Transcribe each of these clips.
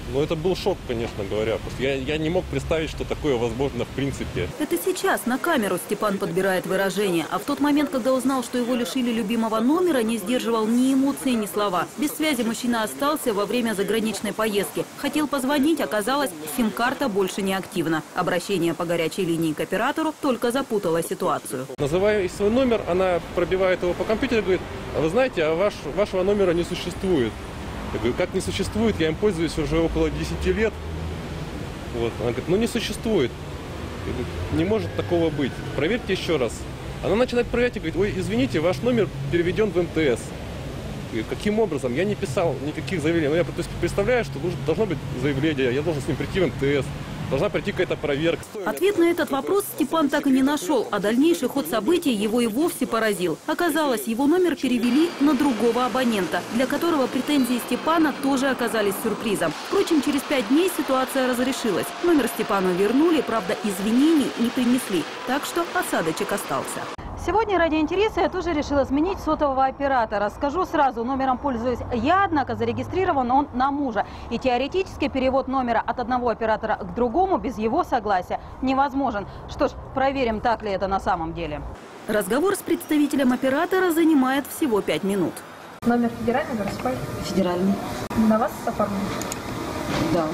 Ну, это был шок, конечно говоря. Просто я не мог представить, что такое возможно в принципе. Это сейчас на камеру Степан подбирает выражение. А в тот момент, когда узнал, что его лишили любимого номера, не сдерживал ни эмоций, ни слова. Без связи мужчина остался во время заграничной поездки. Хотел позвонить, оказалось, сим-карта больше не активна. Обращение по горячей линии к оператору только запутало ситуацию. Называю свой номер, она пробивает его по компьютеру и говорит: а вы знаете, вашего номера не существует. Я говорю: как не существует? Я им пользуюсь уже около 10 лет. Вот. Она говорит: ну не существует. Я говорю: не может такого быть. Проверьте еще раз. Она начинает проверять и говорит: ой, извините, ваш номер переведен в МТС. Я говорю: каким образом? Я не писал никаких заявлений. Но я представляю, что должно быть заявление, я должен с ним прийти в МТС. Должна пройти какая-то проверка. Ответ на этот вопрос Степан так и не нашел, а дальнейший ход событий его и вовсе поразил. Оказалось, его номер перевели на другого абонента, для которого претензии Степана тоже оказались сюрпризом. Впрочем, через 5 дней ситуация разрешилась. Номер Степану вернули, правда, извинений не принесли, так что осадочек остался. Сегодня ради интереса я тоже решила сменить сотового оператора. Скажу сразу, номером пользуюсь я, однако зарегистрирован он на мужа. И теоретически перевод номера от одного оператора к другому без его согласия невозможен. Что ж, проверим, так ли это на самом деле. Разговор с представителем оператора занимает всего 5 минут. Номер федеральный, городской? Федеральный. На вас оформлен? Да.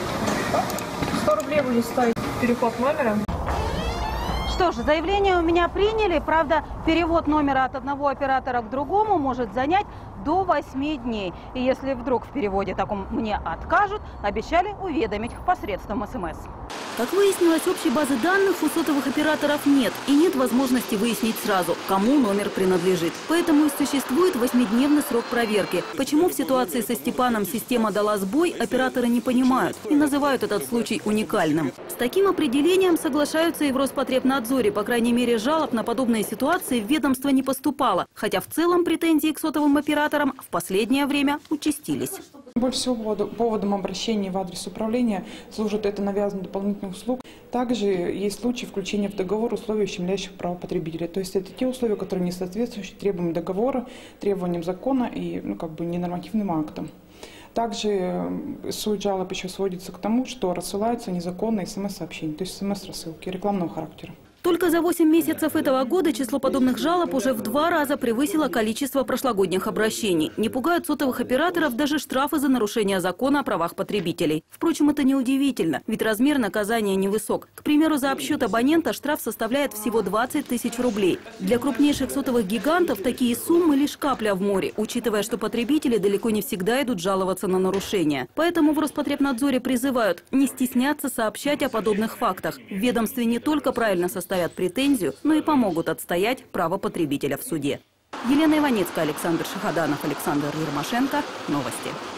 100 рублей будет стоить переход номера. Что ж, заявление у меня приняли. Правда, перевод номера от одного оператора к другому может занять до 8 дней. И если вдруг в переводе таком мне откажут, обещали уведомить посредством СМС. Как выяснилось, общей базы данных у сотовых операторов нет. И нет возможности выяснить сразу, кому номер принадлежит. Поэтому и существует 8-дневный срок проверки. Почему в ситуации со Степаном система дала сбой, операторы не понимают и называют этот случай уникальным. С таким определением соглашаются и в Роспотребнадзоре. По крайней мере, жалоб на подобные ситуации в ведомство не поступало. Хотя в целом претензии к сотовым операторам в последнее время участились. Больше всего поводом обращения в адрес управления служит это навязывание дополнительных услуг. Также есть случаи включения в договор условий, ущемляющих права потребителя. То есть это те условия, которые не соответствуют требованиям договора, требованиям закона и ненормативным актам. Также суть жалоб еще сводится к тому, что рассылаются незаконные СМС-сообщения, то есть СМС-рассылки рекламного характера. Только за 8 месяцев этого года число подобных жалоб уже в 2 раза превысило количество прошлогодних обращений. Не пугают сотовых операторов даже штрафы за нарушение закона о правах потребителей. Впрочем, это неудивительно, ведь размер наказания невысок. К примеру, за обсчет абонента штраф составляет всего 20 тысяч рублей. Для крупнейших сотовых гигантов такие суммы лишь капля в море, учитывая, что потребители далеко не всегда идут жаловаться на нарушения. Поэтому в Роспотребнадзоре призывают не стесняться сообщать о подобных фактах. В ведомстве не только правильно составят претензию, но и помогут отстоять право потребителя в суде. Елена Иваницкая, Александр Шахаданов, Александр Ермашенко. Новости.